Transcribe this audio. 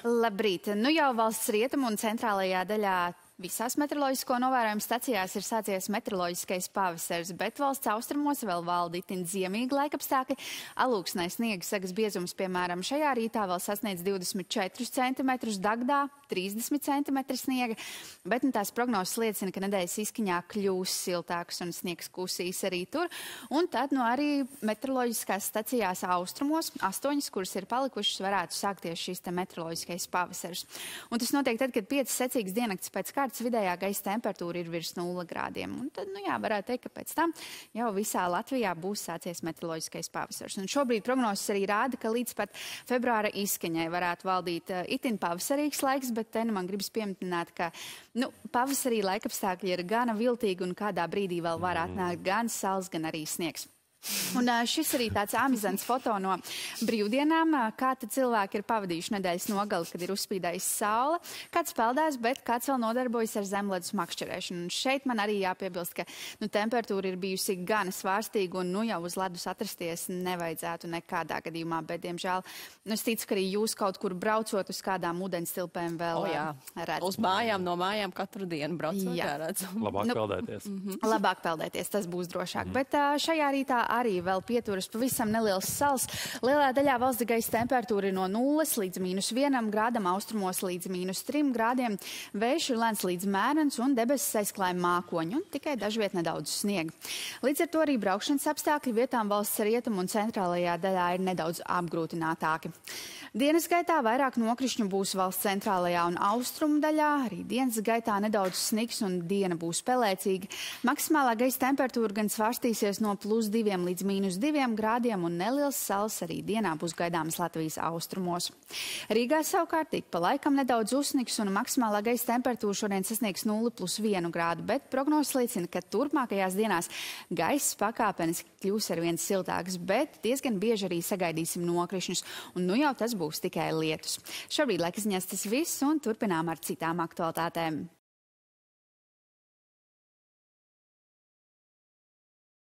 Labrīt! Nu jau valsts rietumu un centrālajā daļā visās meteoroloģisko novērojumu stacijās ir sācies meteoroloģiskais pavasaris, bet valsts austrumos vēl valda itin ziemīgi laikapstākļi. Alūksnē sniega sagas biezums, piemēram, šajā rītā vēl sasniedz 24 cm, Dagdā 30 cm sniega, bet tās prognozes liecina, ka nedēļas izskaņā kļūs siltāks un sniegs kūsīs arī tur. Un tad arī meteoroloģiskās stacijās austrumos, 8, kuras ir palikušas, varētu sākties šis meteoroloģiskais pavasaris. Un tas notiek tad, kad 5 secīgas diennakts pēc kārtas vidējā gaisa temperatūra ir virs 0 grādiem. Un tad, varētu teikt, ka pēc tam jau visā Latvijā būs sācies meteoroloģiskais pavasaris. Un šobrīd prognozes arī rāda, ka līdz pat februāra izskaņai varētu valdīt itin pavasarīgs laiks, bet te man gribas pieminēt, ka pavasarī laikapstākļi ir gana viltīgi un kādā brīdī vēl var atnākt gan sals, gan arī sniegs. Un šis arī tāds amizants foto no brīvdienām, kā tad cilvēki ir pavadījuši nedēļas nogali, kad ir uzspīdējusi saule. Kāds peldās, bet kāds vēl nodarbojas ar zemledus makšķerēšanu. Un šeit man arī jāpiebilst, ka temperatūra ir bijusi gana svārstīga un jau uz ledus atrasties nevajadzētu nekādā gadījumā. Bet, diemžēl, es ticu, ka arī jūs kaut kur braucot uz kādām ūdenstilpēm vēl redzat. Uz mājām, no mājām katru dienu braucot, redzam. Labāk peldēties. Labāk peldēties, tas būs drošāk. Bet šajā rītā arī vēl pieturas pavisam neliels sals. Lielā daļā valsts gaisa temperatūra ir no 0 līdz -1 grādam, austrumos līdz -3 grādiem. Vējš ir lēns līdz mērens un debesis aizklāja mākoņu, un tikai dažviet nedaudz sniega. Līdz ar to arī braukšanas apstākļi vietām valsts rietumu un centrālajā daļā ir nedaudz apgrūtinātāki. Dienas gaitā vairāk nokrišņu būs valsts centrālajā un austrumu daļā. Arī dienas gaitā nedaudz sniks un diena būs pelēcīga. Maksimālā gaisa temperatūra gan svārstīsies no +2 līdz -2 grādiem un neliels sals arī dienā būs gaidāms Latvijas austrumos. Rīgā savukārt tik pa laikam nedaudz uzsniks un maksimālā gaisa temperatūra šodien sasniegs 0+1 grādu, bet prognozes liecina, ka turpmākajās dienās gaiss pakāpeniski kļūs arvien siltāks, bet diezgan bieži arī sagaidīsim nokrišņus, un jau tas būs tikai lietus. Šobrīd laikas ziņās tas viss, un turpinām ar citām aktualitātēm.